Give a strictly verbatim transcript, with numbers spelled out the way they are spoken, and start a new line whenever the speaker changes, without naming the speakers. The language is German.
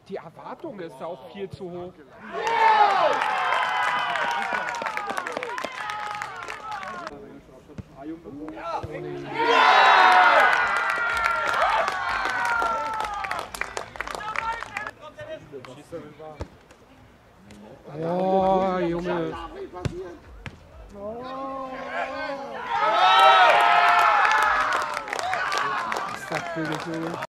die Erwartung ist auch viel zu hoch. Oh, Junge. Was ist das für eine Junge?